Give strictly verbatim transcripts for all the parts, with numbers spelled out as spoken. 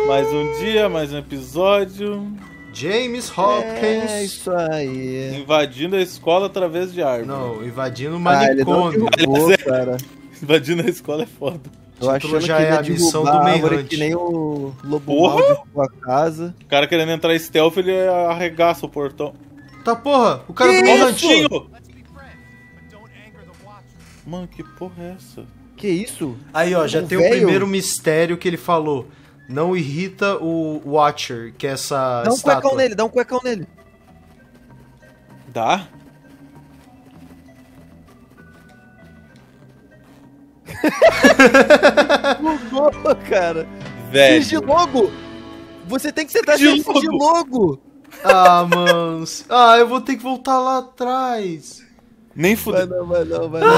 Mais um dia, mais um episódio. James Hopkins. É isso aí. Invadindo a escola através de árvore. Não, invadindo o Ah, ele não manicômio. derrubou, cara. Invadindo a escola é foda. Eu achando já que é ele ia a missão derrubar do a árvore Manhunt. que nem o Lobo Porra! Mal derrubou a casa. O cara querendo entrar em stealth, ele arregaça o portão. Tá porra, o cara Que do Ó o Manhunt. ratinho! Mano, que porra é essa? Que isso? Aí, ó, já O tem o velho- primeiro mistério que ele falou. Não irrita o Watcher, que é essa Dá um estátua. cuecão nele, dá um cuecão nele. Dá? Mudou, cara. Velho. Sigilogo! Você tem que sentar sem Sigilogo. sigilogo! Ah, mans. Ah, eu vou ter que voltar lá atrás. Nem Vai fudendo. não, vai não, vai não.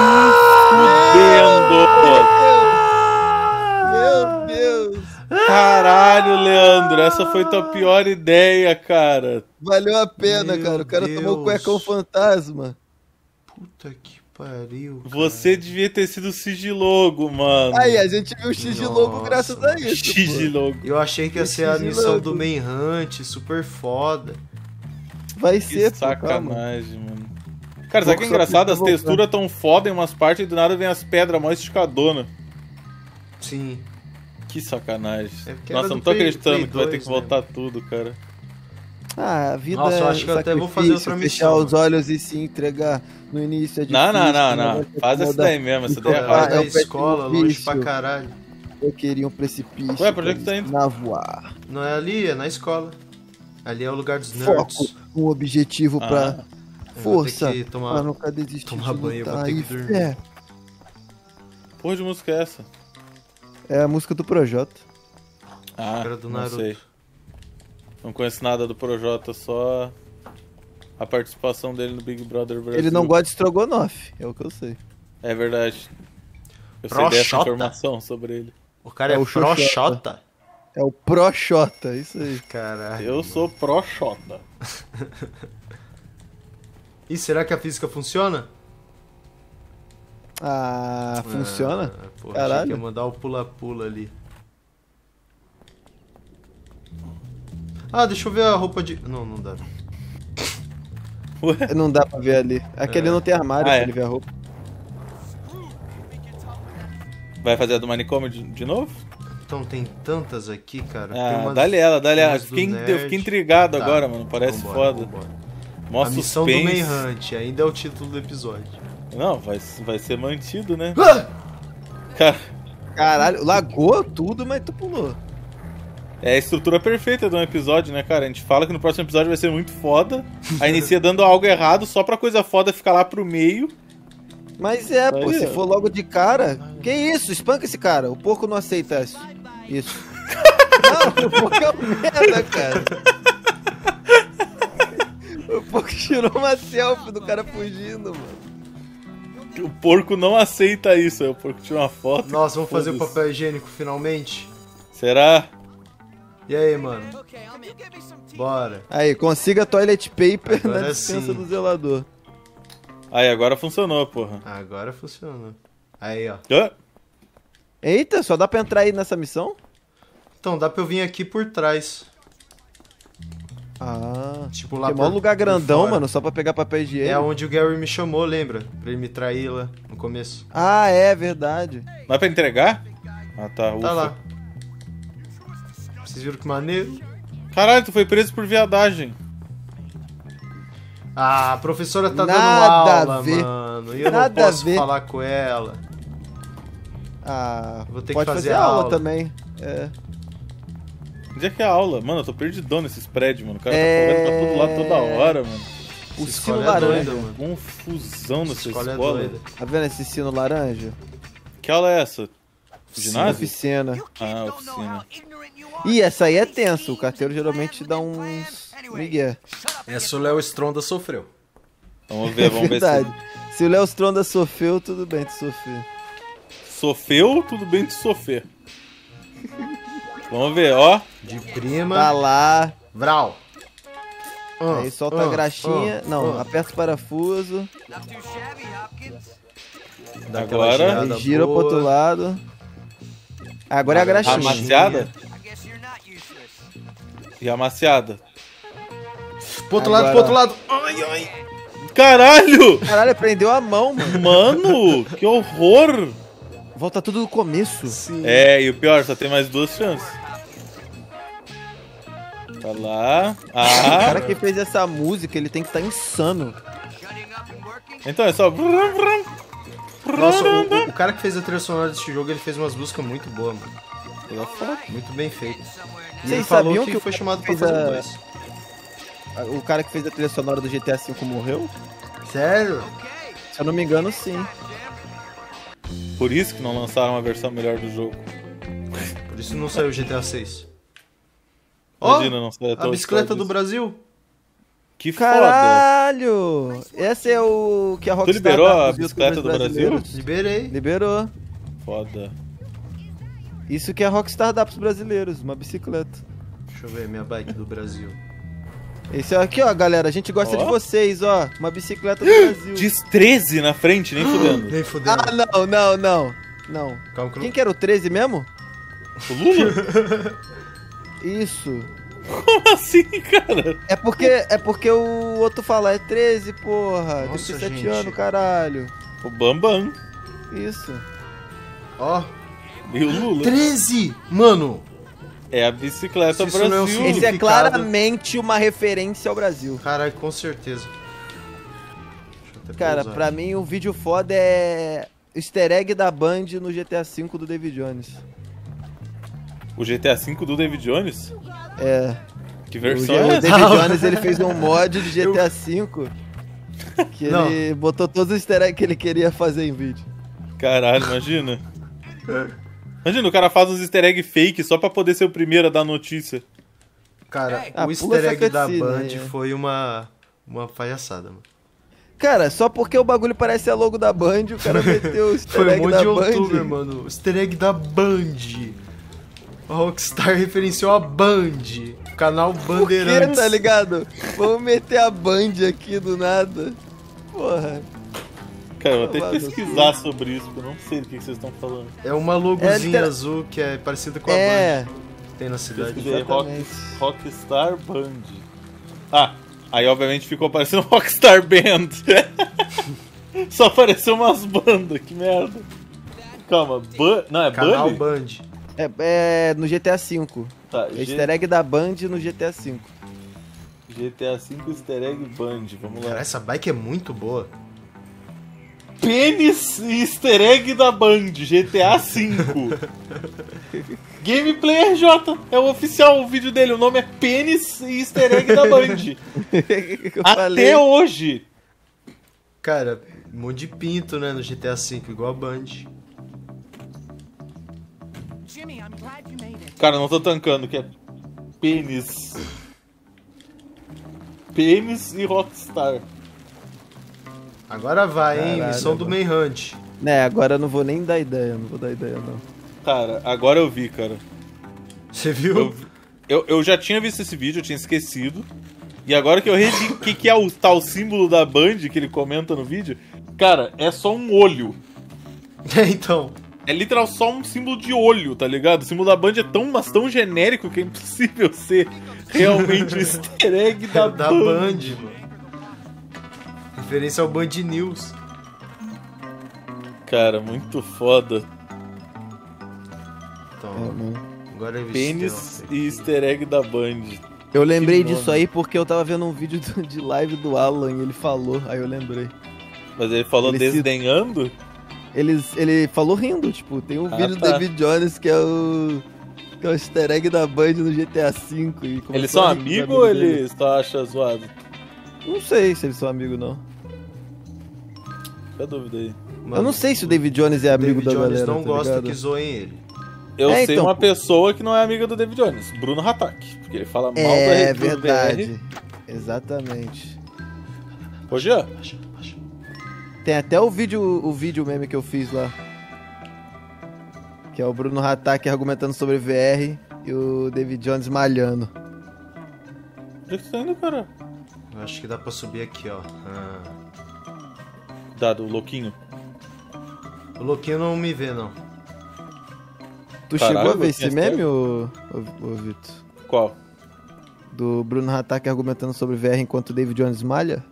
Nem fudendo. Meu Deus! Caralho, Leandro, essa foi tua pior ideia, cara. Valeu a pena, Meu cara. O cara tomou o Deus. cuecão fantasma. Puta que pariu. cara. Você devia ter sido sigilogo, mano. Aí, a gente viu o sigilogo Nossa, graças a isso. pô. Sigilogo. Eu achei que ia ser a Esse missão logo. do Manhunt, super foda. Vai Que ser, pô, calma. sacanagem, mano. Cara, sabe que é Vou só engraçado? As tentar voltar. texturas tão foda em umas partes e do nada vem as pedras mó esticadona. Sim. Que sacanagem. É porque Nossa, era não do tô Play- acreditando Play que vai ter dois, que voltar tudo, cara. Ah, a vida Nossa, eu é acho que eu até vou fazer outra sacrifício, missão, Fechar os olhos e se entregar no início é difícil. Não, não, não, quando não. vai se Faz essa acomodar. daí mesmo, essa Então, daí é vai, Vai errada. da é o pé escola, de longe vício. pra caralho. Eu queria um precipício. Ué, pra onde é que pra tá indo? ensinar a voar. Não é ali, é na escola. Ali é o lugar dos nerds. Foco, um objetivo Ah. pra Eu vou força, ter que tomar- pra nunca desistir tomar de banho, eu vou lutar ter e que dormir. fé. Porra de música é essa? É a música do Projota. Ah, Cara do não Naruto. sei. Não conheço nada do Projota, só a participação dele no Big Brother Brasil. Ele não gosta de estrogonofe, é o que eu sei. É verdade. Eu sei dessa Proxota. informação sobre ele. O cara É é, o o Xoxota. Proxota. É o Proxota, isso aí. Caralho. Eu sou pró-xota. E será que a física funciona? Ah, funciona? Ah, porra, Caralho. achei que ia mandar o pula-pula ali. Ah, deixa eu ver a roupa de... Não, não dá. Ué? Não dá pra ver ali. Aquele É. não tem armário Ah, pra é. ele ver a roupa. Vai fazer a do manicômio de, de novo? Então tem tantas aqui, cara. tem Ah, umas- dá-lhe ela, dá-lhe tem ela. umas do Fiquei, nerd. eu fiquei intrigado Tá, agora, mano. Parece vambora, foda. vambora. Mó A missão do suspense. Manhunt, ainda é o título do episódio. Não, vai, vai ser mantido, né? Ah! Cara, Caralho, lagou tudo, mas tu pulou. é a estrutura perfeita de um episódio, né, cara? A gente fala que no próximo episódio vai ser muito foda. Aí inicia dando algo errado só pra coisa foda ficar lá pro meio. Mas é, pô, Aí, se ó. for logo de cara. Que isso? Espanca esse cara. O porco não aceita isso. Isso. Não, o porco é um merda, cara. O porco tirou uma selfie do cara fugindo, mano. O porco não aceita isso. Aí o porco tira uma foto. Nossa, vamos fazer o Foda-se. papel higiênico finalmente? Será? E aí, mano? Bora. Aí, consiga toilet paper Agora na dispensa sim. do zelador. Aí, agora funcionou, porra. Agora funciona. Aí, ó. Hã? Eita, só dá pra entrar aí nessa missão? Então, dá pra eu vir aqui por trás. Ah. Tipo, lá Tem por, mó lugar por grandão, fora. mano, só pra pegar papel É higiênico. onde o Gary me chamou, lembra? Pra ele me trair lá no começo. Ah, é verdade. Não é pra entregar? Ah, tá. Ufa. Tá lá. Vocês viram que maneiro? Caralho, tu foi preso por viadagem. Ah, a professora tá Nada dando a aula, ver. mano. E eu Nada não a posso ver. falar com ela. Ah, Vou ter que pode fazer fazer, a aula, aula. também. É. Onde é que é a aula? Mano, eu tô perdidão nesses prédios, mano. O cara É. tá correndo pra todo lado toda hora, mano. O Essa sino escola é laranja. doida, mano. Confusão nessa Escola é escola. doida. Tá vendo esse sino laranja? Que aula é essa? Ginásio? Oficina. Ah, oficina. Ih, essa aí é tensa. O carteiro geralmente dá uns migué. Essa o Léo Stronda sofreu. Vamos ver, vamos ver Verdade. Se o Léo Stronda sofreu, tudo bem, tu sofreu. se... Sofreu, tudo bem de sofrer. Vamos ver, ó. De prima. Tá lá. Vral. Ah, Aí solta ah, a graxinha. ah, Não, ah. aperta o parafuso. Dá aquela Agora- girada Aí gira boa. pro outro lado. Agora é a graxinha. Amaciada? E amaciada. Pro outro Agora- lado, pro outro lado. Ai, ai. Caralho! Caralho, prendeu a mão, mano. Mano, que horror! Volta tudo do começo. Sim. É, e o pior, só tem mais duas chances. Tá lá. O Ah! cara que fez essa música, ele tem que estar insano. Então é só. Nossa, o, o- o cara que fez a trilha sonora desse jogo, ele fez umas músicas muito boas, mano. Ele é foda. Muito bem feitas. E Vocês ele falou sabiam que, que o foi cara chamado pra fez fazer a- dois. O cara que fez a trilha sonora do G T A V morreu? Sério? Se eu não me engano, sim. Por isso que não lançaram uma versão melhor do jogo. Por isso não saiu o G T A seis. Ó, Imagina, não sai a bicicleta do Brasil. Que foda! Caralho! Esse é o que a Rockstar liberou dá a pros bicicleta youtubers do Brasil? brasileiros. Liberei. Liberou. Foda. Isso que a Rockstar dá pros brasileiros, uma bicicleta. Deixa eu ver minha bike do Brasil. Esse aqui, ó, galera, a gente gosta Ó. de vocês, ó. Uma bicicleta do Brasil. Diz treze na frente, nem fudendo. Nem fudendo. Ah, não, não, não. Não. Calma que eu Quem não... que era o treze mesmo? O Lula? Isso. Como assim, cara? É porque, é porque o outro fala, é treze, porra. Nossa, Tem dezessete gente. anos, caralho. O Bambam. Isso. Ó, E o Lula. treze! Mano, É a bicicleta Se isso não é um Brasil. significado- Esse é claramente uma referência ao Brasil. caralho, com certeza. Deixa eu até Cara, pausar pra aqui. mim o vídeo foda é easter egg da Band no G T A V do David Jones. O G T A V do David Jones? É. Que O, versão G- é o essa? David Jones ele fez um mod de G T A V que Não. ele botou todos os easter eggs que ele queria fazer em vídeo. Caralho, imagina. Imagina, o cara faz uns easter egg fake só pra poder ser o primeiro a dar notícia. Cara, Ah, o pula easter egg essa da cutscene Band aí. foi uma, uma palhaçada, mano. Cara, só porque o bagulho parece a logo da Band, o cara meteu o easter Foi um egg monte da de Band. youtuber, mano. Easter egg da Band. A Rockstar referenciou a Band. O canal Por que, Bandeirantes. tá ligado? Vamos meter a Band aqui do nada. Porra. Cara, eu vou até Mano, pesquisar sobre isso, porque eu não sei do que que vocês estão falando. É uma logozinha É, litera- azul que é parecida com a É, Band que tem na cidade. Pesquisei Rock, exatamente. Rockstar Band. Ah, aí obviamente ficou parecendo Rockstar Band. Só apareceu umas bandas, que merda. Calma, Ban... Não, é Canal Band? Band. é, é no G T A V. Tá, É G- easter egg da Band no G T A V. G T A V Easter Egg Band, vamos Cara, lá. essa bike é muito boa. Pênis e Easter Egg da Band, G T A V. Gameplay R J, é o oficial o vídeo dele, o nome é Pênis e Easter Egg da Band. Eu Até falei. hoje. Cara, um monte de pinto, né, no G T A V, igual a Band. Jimmy, I'm glad you made it. Cara, não tô tancando, que é Pênis. Pênis e Rockstar. Agora vai, hein? Caralho, Missão do mano. Manhunt. Né, agora eu não vou nem dar ideia, não vou dar ideia não. Cara, agora eu vi, cara. Você viu? Eu, eu, eu já tinha visto esse vídeo, eu tinha esquecido. E agora que eu revi o que, que é o tal símbolo da Band que ele comenta no vídeo, cara, é só um olho. É, então. É literal só um símbolo de olho, tá ligado? O símbolo da Band é tão, mas tão genérico que é impossível ser realmente o easter egg da, Da Band. Band, mano. Referência ao Band News. Cara, muito foda. Então, É, mano. agora eu vi Pênis e easter egg da Band. Eu lembrei Que disso nome. aí porque eu tava vendo um vídeo do- de live do Alan e ele falou, aí eu lembrei. Mas ele falou Ele cita- desdenhando? Ele, ele falou rindo, tipo, tem um Ah, vídeo tá. do David Jones que é o. que é o easter egg da Band no G T A V. E começou Eles são a rir com os amigos ou dele. ele só acha zoado? Não sei se eles são amigos, não. Fica a dúvida aí. Mano, eu não sei se o David Jones é o amigo David da Jones galera. não tá gosta ligado? que zoem ele. Eu É, sei então, uma pô. pessoa que não é amiga do David Jones, Bruno Hatak. Porque ele fala mal É da do verdade. V R. Exatamente. Ô, Jean, Tem até o vídeo, o vídeo meme que eu fiz lá. Que é o Bruno Hatak argumentando sobre V R e o David Jones malhando. onde é que você tá indo, cara? Eu acho que dá pra subir aqui, ó. Ah. Dado, o louquinho. O Louquinho não me vê, não. Tu Caralho, chegou a ver eu esse tinha meme, ô, ô, ô Vitor? Qual? Do Bruno Hatak argumentando sobre V R enquanto o David Jones malha?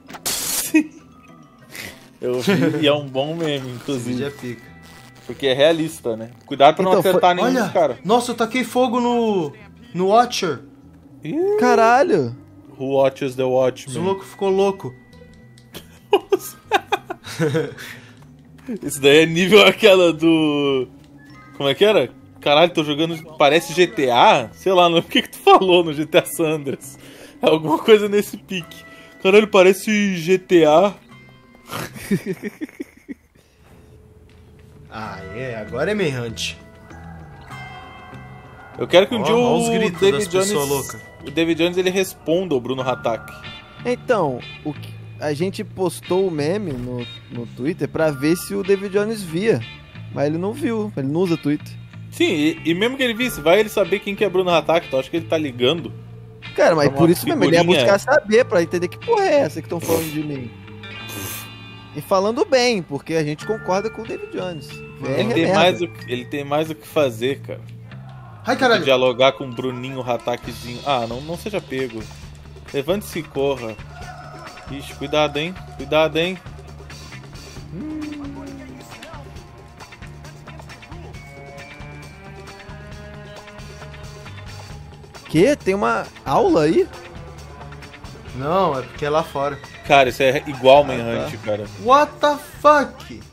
Eu vi e é um bom meme, Esse inclusive. vídeo é pica. Porque é realista, né? Cuidado pra não Então, foi- acertar nenhum Olha, dos caras. nossa, eu taquei fogo no, no Watcher. Caralho! Who watches the O Watchmen? louco ficou louco. Isso daí é nível aquela do... Como é que era? Caralho, tô jogando... Parece G T A? Sei lá, não o que que tu falou no G T A San Andreas. É alguma coisa nesse pique. Caralho, parece G T A. Ah, é, agora é Manhunt. Eu quero que um Ó, dia ó o os gritos David das pessoas Jones... loucas. O David Jones, ele responda ao Bruno Hatak. Então, o que- a gente postou o meme no, no Twitter pra ver se o David Jones via. Mas ele não viu, ele não usa Twitter. Sim, e, e mesmo que ele visse, vai ele saber quem que é Bruno Hatak, então acho que ele tá ligando. Cara, mas Uma por isso mesmo, ele ia figurinha. buscar saber pra entender que porra é essa que estão falando de mim. E falando bem, porque a gente concorda com o David Jones. V R Ele é tem, merda. mais o, que- ele tem mais o que fazer, cara. Ai, caralho. Dialogar com o Bruninho Hatakzinho. Ah, não, não seja pego. Levante-se e corra. Ixi, cuidado, hein? Cuidado, hein? Que? Tem uma aula aí? Não, é porque é lá fora. Cara, isso é igual Ah, Manhunt, cara. What the fuck?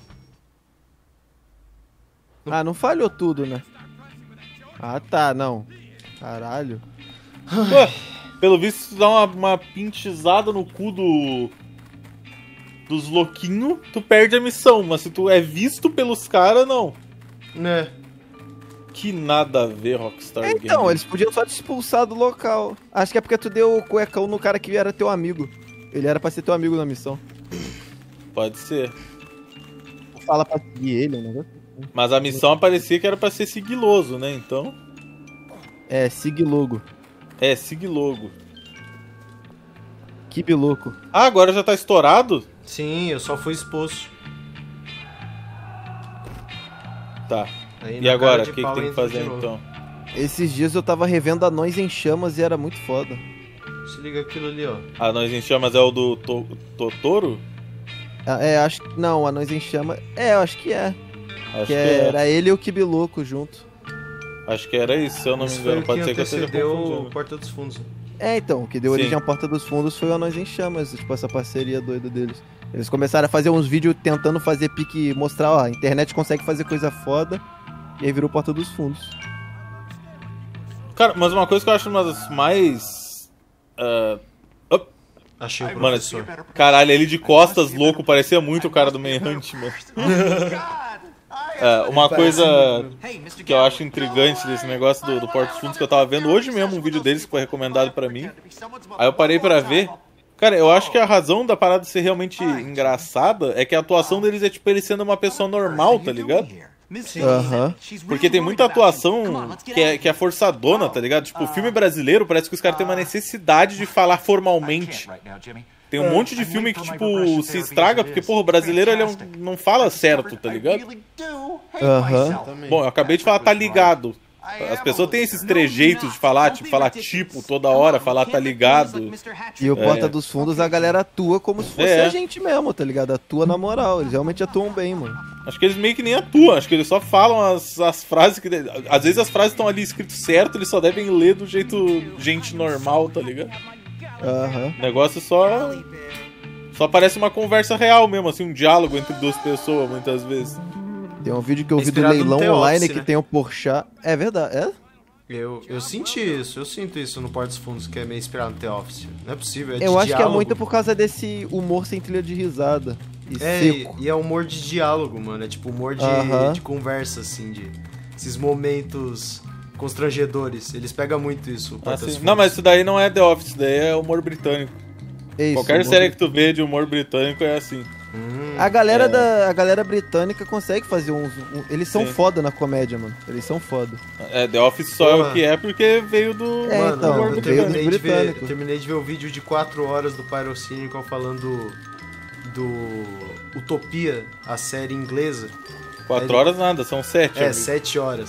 Ah, não falhou tudo, né? Ah, tá, não. Caralho. Ué, pelo visto, se tu dá uma, uma pintizada no cu do... dos louquinhos, tu perde a missão. Mas se tu é visto pelos caras, não. Né? Que nada a ver, Rockstar Então, Games. eles podiam só te expulsar do local. Acho que é porque tu deu o cuecão no cara que era teu amigo. Ele era pra ser teu amigo na missão. Pode ser. Fala pra seguir ele, um negócio. Mas a missão aparecia que era pra ser sigiloso, né? Então... É, siga logo. É, sigilogo. Que louco. Ah, agora já tá estourado? Sim, eu só fui expulso. Tá. Aí, E na agora, cara o de que, que pau, tem que entra de fazer novo. então? Esses dias eu tava revendo Anões em Chamas e era muito foda. Se liga aquilo ali, ó. Anões em Chamas é o do to Totoro? Ah, É, acho que. Não, Anões em Chamas. É, eu acho que é. Acho que que, é. era ele e o Kibiloco junto. Acho que era isso, se eu não Isso me foi engano. o Pode que ser que eu esteja antecedeu o confundindo. Porta dos Fundos. É, então, o que deu Sim. origem à Porta dos Fundos foi o Anões em Chamas, tipo, essa parceria doida deles. Eles começaram a fazer uns vídeos tentando fazer pique, mostrar, ó, a internet consegue fazer coisa foda, e aí virou Porta dos Fundos. Cara, mas uma coisa que eu acho uma das mais... ah, op, Achei o mano, professor. caralho, ele de costas louco, parecia muito o cara do Manhunt, mano. É, uma coisa que eu acho intrigante desse negócio do, do Porta dos Fundos, que eu tava vendo hoje mesmo um vídeo deles que foi recomendado pra mim. Aí eu parei pra ver. Cara, eu acho que a razão da parada ser realmente engraçada é que a atuação deles é tipo ele sendo uma pessoa normal, tá ligado? Aham. Porque tem muita atuação que é, que é forçadona, tá ligado? Tipo, filme brasileiro parece que os caras têm uma necessidade de falar formalmente. Tem um monte de filme que, tipo, se estraga porque, porra, o brasileiro ele é um- não fala certo, tá ligado? Aham. Bom, eu acabei de falar tá ligado. As pessoas têm esses trejeitos de falar, tipo, falar tipo toda hora, falar tá ligado. E o Porta É. dos Fundos, a galera atua como se fosse É. a gente mesmo, tá ligado? Atua na moral, eles realmente atuam bem, mano. Acho que eles meio que nem atuam, acho que eles só falam as, as frases que... Às vezes as frases estão ali escritas certo, eles só devem ler do jeito gente normal, tá ligado? Aham. O negócio só... Só parece uma conversa real mesmo, assim, um diálogo entre duas pessoas, muitas vezes. Tem um vídeo que eu vi do Inspirado no leilão The online Office, que né? tem o Porchat. É verdade, é? Eu, eu senti isso, eu sinto isso no Porta dos Fundos, que é meio inspirado no The Office. Não é possível, é de Eu acho que é diálogo. muito por causa desse humor sem trilha de risada. E É, e, seco. e é humor de diálogo, mano. É tipo humor de, Aham. de conversa, assim, de esses momentos constrangedores. Eles pegam muito isso, o Porta dos Assim, Fundos. não, mas isso daí não é The Office, isso daí é humor britânico. É isso, Qualquer humor- série que tu vê de humor britânico é assim. Hum, A galera, É. da, a galera britânica consegue fazer uns. um- eles são Sim. foda na comédia, mano. Eles são foda. É, The Office só é Porra. o que é porque veio do... É, mano, então, eu veio terminei do de, ver, britânico. eu terminei de ver o vídeo de quatro horas do Pyrocynical falando do Utopia, a série inglesa. Quatro Ele- horas nada, são sete. É, amigo. sete horas.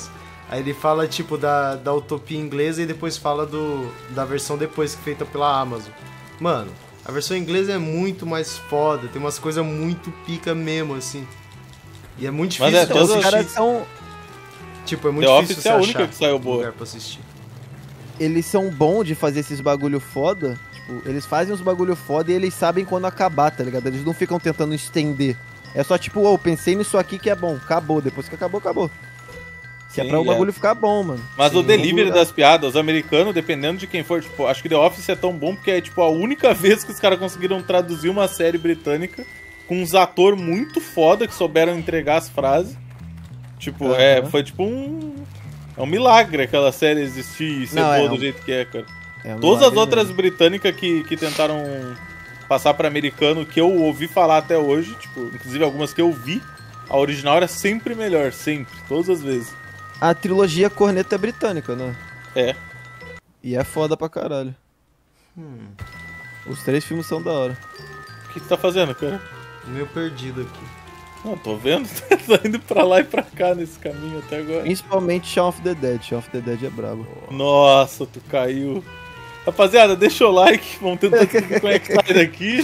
Aí ele fala, tipo, da, da utopia inglesa e depois fala do, da versão depois feita pela Amazon. Mano, a versão inglesa é muito mais foda, tem umas coisas muito pica mesmo, assim. E é muito difícil Mas é, de todos Os assistir. caras são... Tipo, é muito The difícil Office você é a achar única que saiu boa. lugar pra assistir. Eles são bons de fazer esses bagulho foda. Tipo, eles fazem os bagulho foda e eles sabem quando acabar, tá ligado? Eles não ficam tentando estender. É só tipo, ô, oh, pensei nisso aqui que é bom. Acabou. Depois que acabou, acabou. Que é Sim, pra o é. bagulho ficar bom, mano. Mas Sim, o delivery bagulho- das piadas, os americanos, dependendo de quem for, tipo, acho que The Office é tão bom porque é, tipo, a única vez que os caras conseguiram traduzir uma série britânica com uns atores muito foda que souberam entregar as frases. Tipo, Aham. é, foi tipo um... É um milagre aquela série existir e ser Não, boa é, do um- jeito que é, cara. É um Todas as milagre outras mesmo. britânicas que, que tentaram passar pra americano, que eu ouvi falar até hoje, tipo, inclusive algumas que eu vi, a original era sempre melhor, sempre, todas as vezes. A trilogia Corneta é britânica, né? É. E é foda pra caralho. Hum, Os três filmes são da hora. O que que tá fazendo, cara? meio perdido aqui. Não, tô vendo, tá indo pra lá e pra cá nesse caminho até agora. Principalmente Shaun of the Dead. Shaun of the Dead é brabo. Nossa, tu caiu. Rapaziada, deixa o like, vamos tentar se conectar daqui.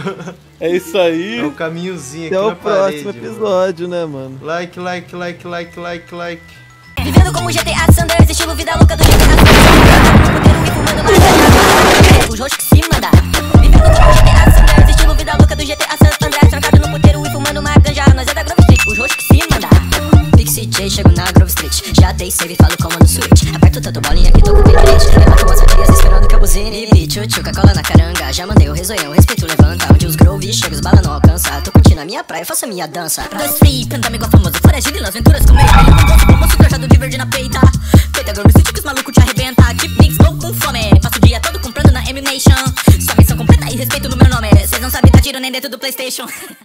É isso aí. É o caminhozinho aqui Até na o próximo parede, mano. episódio, né, mano? Like, like, like, like, like, like. Vivendo como G T A Sanders, estilo vida louca do G T A Sanders. E fumando mais os rostos que se manda. Vivendo como G T A Sanders, estilo vida louca do G T A Sanders. Trancado no puteiro e fumando uma ganja, nós é da Grove Street. Os rostos que se manda. Pixie J, chego na Grove Street. Já dei save e falo como no Switch. Aperto tanto bolinha que tô com vibrante. Levanto as dias esperando que eu buzine. Beat, tchuca, cola na caranga. Já mandei o rezoião, respeito levanta. Onde os Grove chega, os bala não alcança. Tô curtindo a minha praia, faço a minha dança. Dois free, canta igual famoso. Foragido e aventuras com meio. Almoço trajado de verde na peita. Feita Grove Street que os malucos te arrebenta. Keep mix, louco com fome. Passo o dia todo comprando na M-Nation. Sua missão completa e respeito no meu nome. Cês não sabem dar tiro nem dentro do PlayStation.